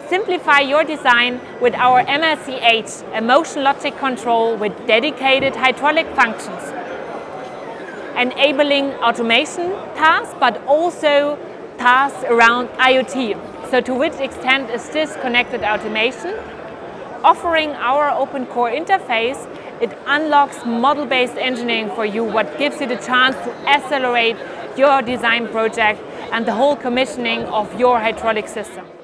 Simplify your design with our MLC 8, a motion logic control with dedicated hydraulic functions, enabling automation tasks, but also tasks around IoT. So to which extent is this connected automation? Offering our open core interface, it unlocks model-based engineering for you, what gives you the chance to accelerate your design project and the whole commissioning of your hydraulic system.